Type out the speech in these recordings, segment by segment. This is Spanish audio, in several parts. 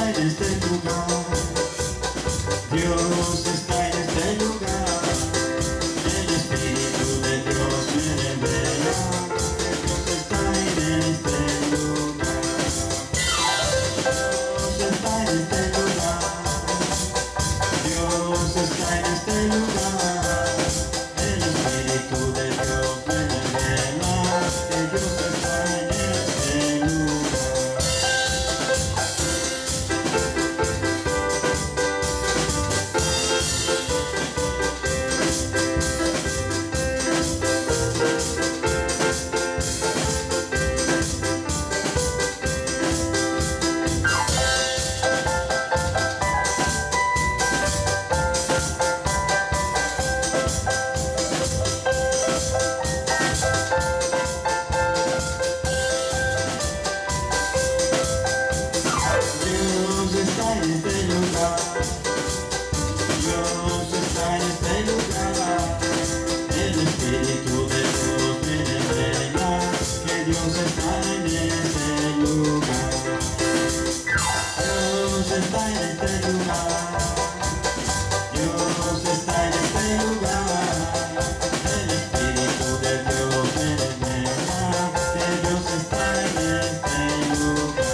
está en este lugar. Dios está en este lugar. El Espíritu de Dios me revela. Dios está en este lugar. Dios está en este lugar. Dios está en este lugar. El Espíritu de Dios me revela que Dios está en este lugar. Dios está en este lugar. Dios está en este lugar. El Espíritu de Dios me revela que Dios está en este lugar. Dios está en este lugar. Dios está en este lugar. El Espíritu de Dios me revela que Dios está en este lugar.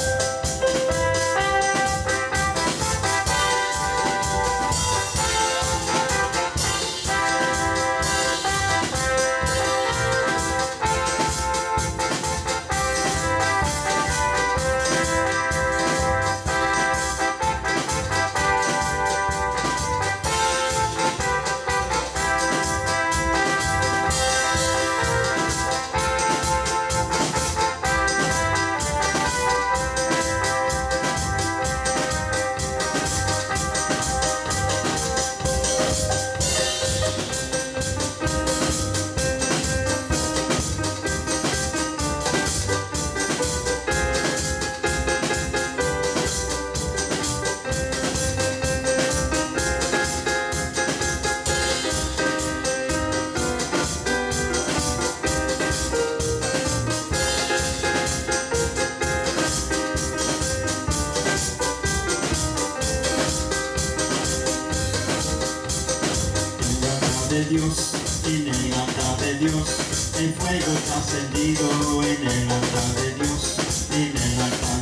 De Dios, en el altar de Dios, el fuego está encendido en el altar de Dios, en el altar